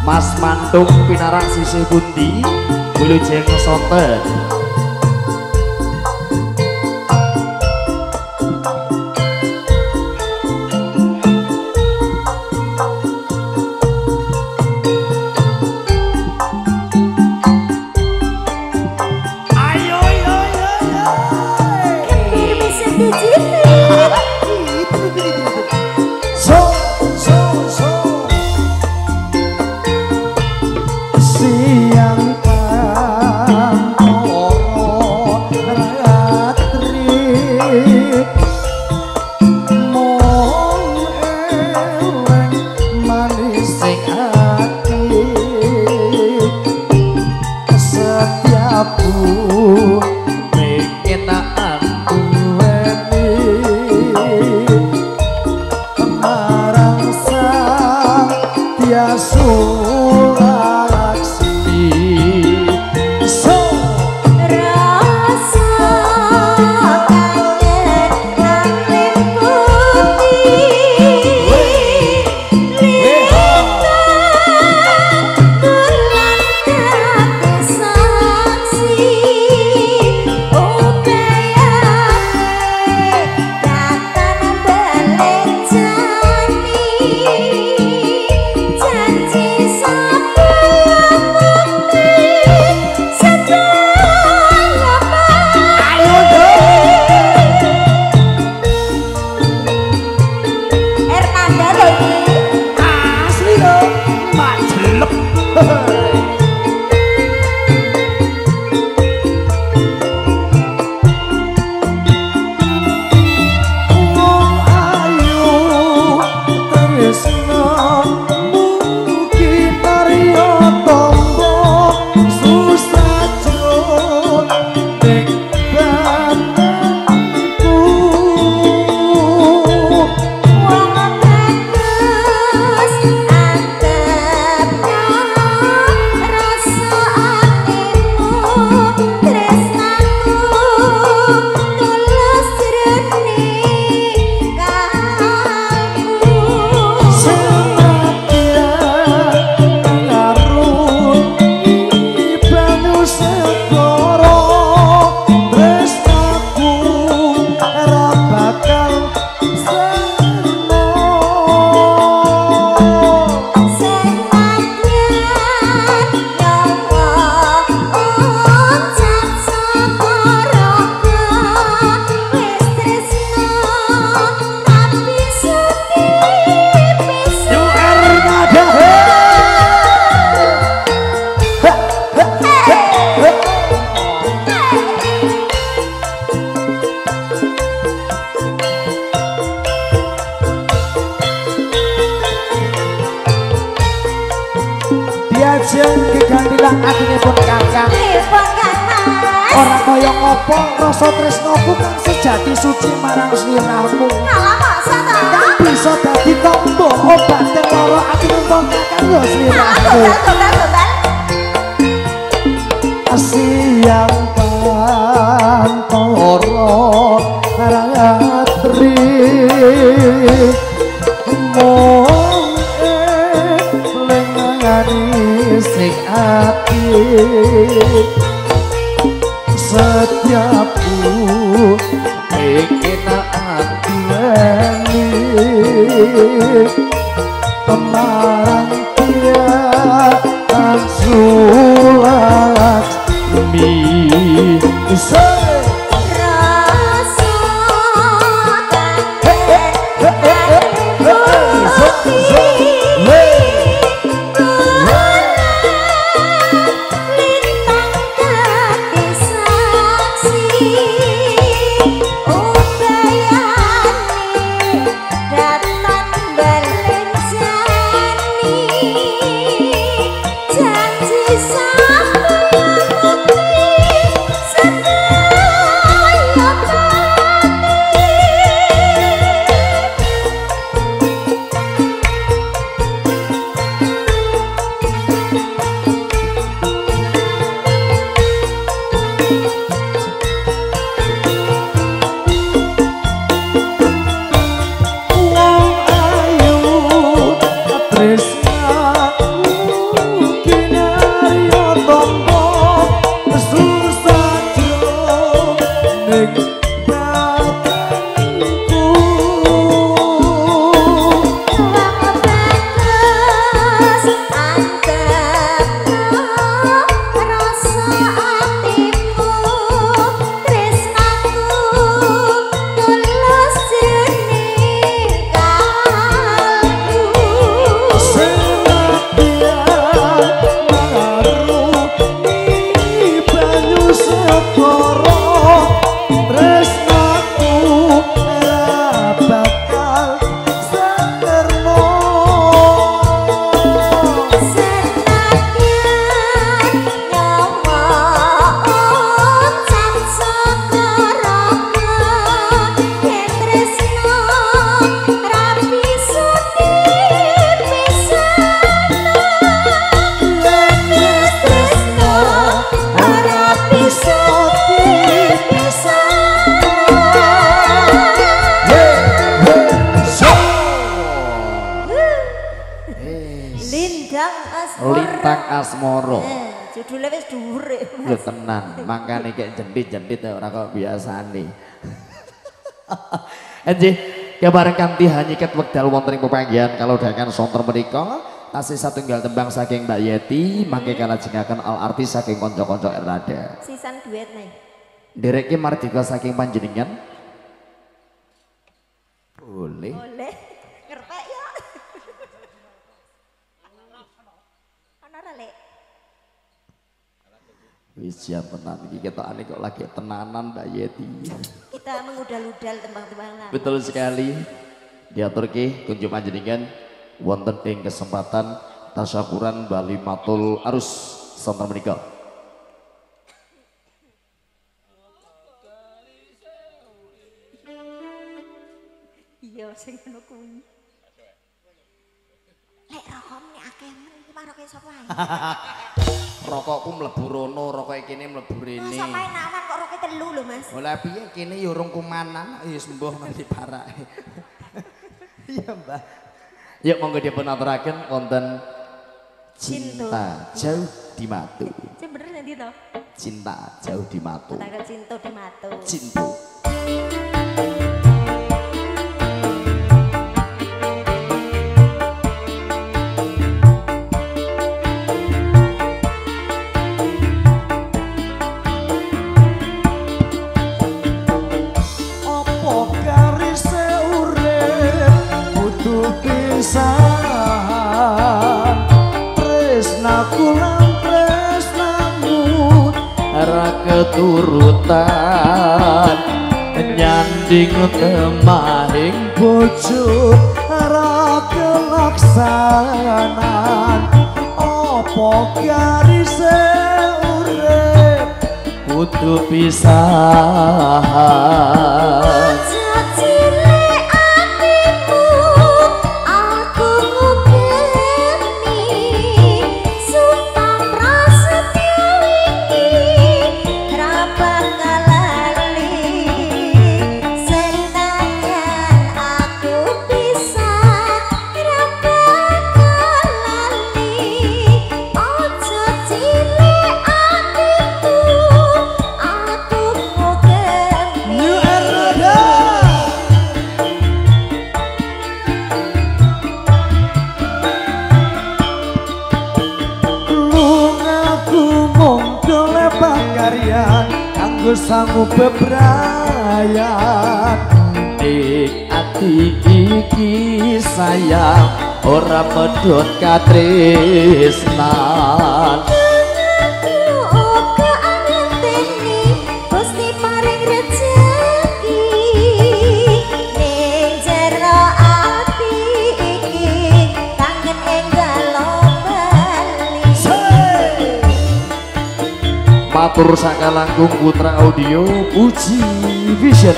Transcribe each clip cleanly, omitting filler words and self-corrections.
Mas Mantung pinarang sisih pundi Wilujeng Sonten. Orang kaya ngopo rasa tresnaku kang sejati suci marang sliramu. Kang bisa dadi tombo obat lara ati numpang karo sliramu. Siang pantoro ratri mong lengani sing ati setiapku ingin adilani temarang dia sulat mi Sidang Asmara. Lintang Asmara. Judulnya wis dhuwur. Lho tenan, mangkane kayak jendit-jendit ora kok biasane. Enjih, kabareng kanthi hanyiket wekdal wonten ing pepanggihan kalau dakan sontor menika tasih satunggal tembang saking Mbak Yeti mangke kalajengaken al artis saking kanca-kanca Erlada. Sisan duet nih. Dereke mardika saking panjenengan. Boleh. Boleh. Ngerpek ya. Ana ra lek. Wis siap tenan iki ketokane kok lagi tenanan Mbak Yeti. Kita mengudal-udal tembang-tembangan. Betul sekali. Diaturke kunjung panjenengan wonten ing kesempatan tasyakuran Bali Matul Arus sonten menika. Iya sing ngono kuwi. Lek rokokmu akeh men iki mah rokoke sapa ae. Rokokku mlebu rono, rokoke kene mlebu rene. Masa main awan kok rokoke telu lho Mas. Lah piye kene ya urung kumanan, ya sembuh nanti parake. Iya, Mbah. Yuk monggo dipun aturaken wonten Cinta Jauh di Matu. Sing bener nanti to? Cinta Jauh di Matu. Tanggal Cinta di Matu. Cinta. Keturutan nyanding temahing bojo ora kelaksanan apa garise urip kudu pisahan. Sanggup bebrayan dik ati iki sayang ora medhot katresnan. Matur sakalangkung Putra Audio Puji Vision.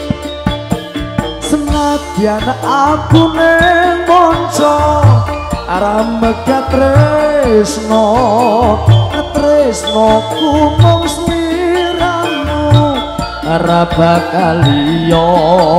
Senadyan aku neng monco aram megat tresno tresnoku mung sliramu ora bakal liya.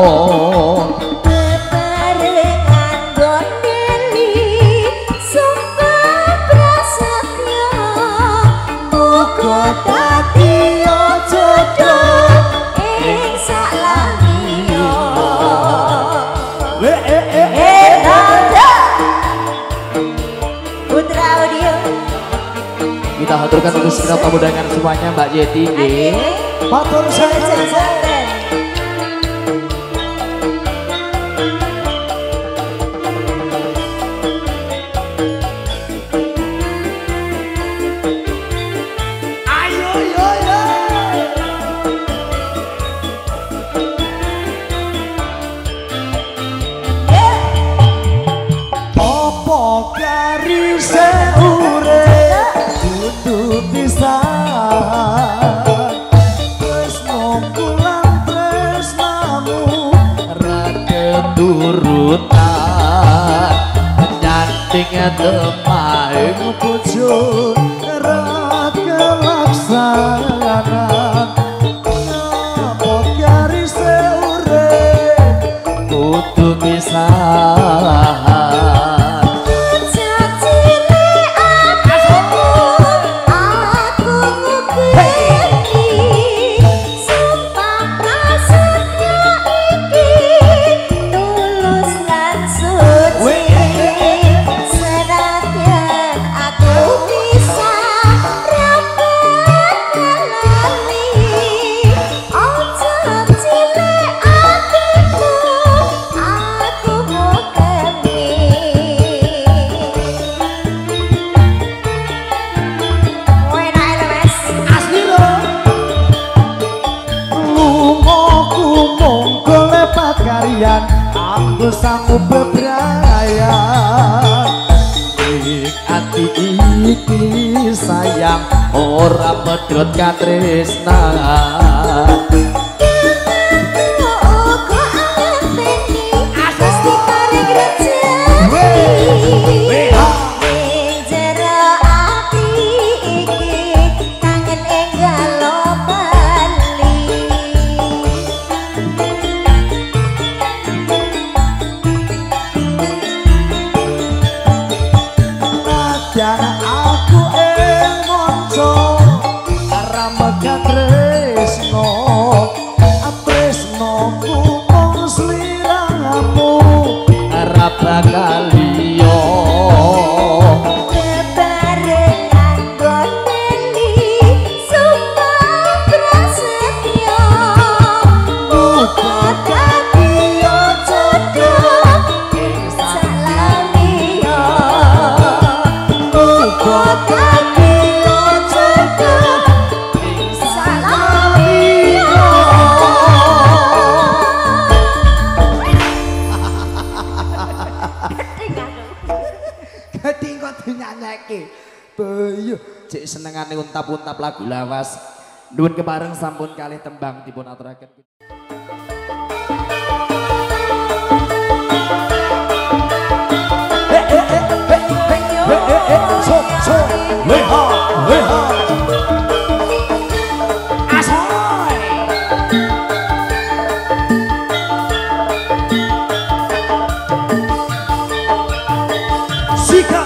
Kita haturkan untuk segera tamu dengan semuanya Mbak Yeti nggih. Matur santen. Turutan nyanding temahing bojo ora kelaksanan apa garise urip kudu pisahan. Jajile bebrayan ing ati iki sayang ora medhot katresnan kaliyo bebarengan gondeli sumpah prasetyo muga dadi jodoh ing salamiyo muga dadi jodoh ing salamiyo. Gedhi kok dinyanyeke. Bayu cek senengane untap-untap lagu lawas. Nuwun kepareng sampun kalih tembang dipun aturaken. So leha leha asoy sikap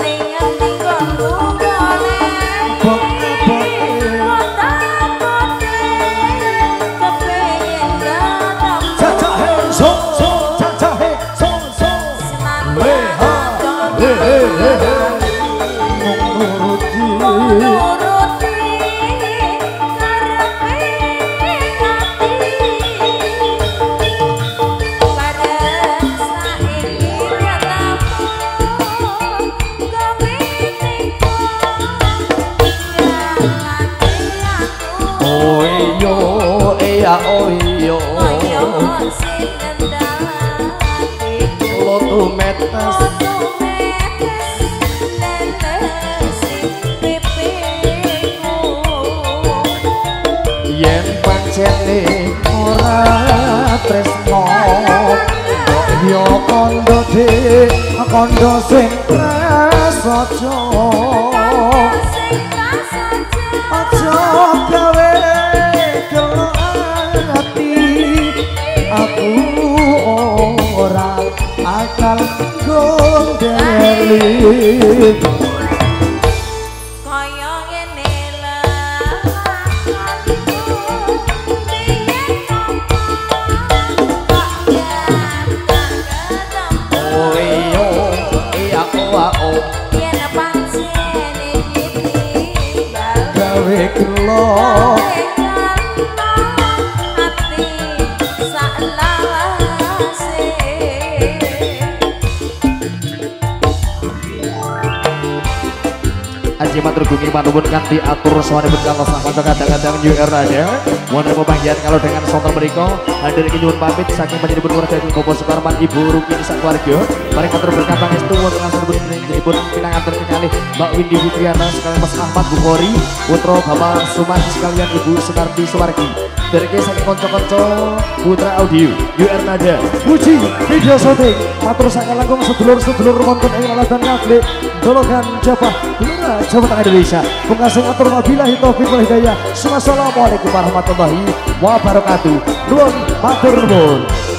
yen pancene ora tresno yo kondo kondo sing prasaja aja gawe gelo ati aku ora akal gondeli matur gungi manupun kanthi atur sawanipun kantos kanca kadang-kadang new era ya. Wonten pepanggihan kalau dengan sonten mriku hadir iki nyuwun pamit saking panjenenganipun keluarga Bapak Sukarman Ibu Ruki sak keluarga. Mari matur berkah pangestu wonten asmanipun panjenenganipun pinanganten kekalih Mbak Windy Fitriana sekalian Mas Ahmad Bukhari, putra Bapak Sumardi sekalian Ibu Sunardi Sumardi. Dereke saking kanca-kanca Putra Audio, UR Nada, Puji Video Shooting, matur saking langkung sedulur-sedulur wonten ing laladan Ngaglik, Dologan Japah, Lurah Jawa Tengah Indonesia. Pengasih atur wabillahi taufiq wal hidayah. Assalamualaikum warahmatullahi wabarakatuh. Nuwun matur nuwun.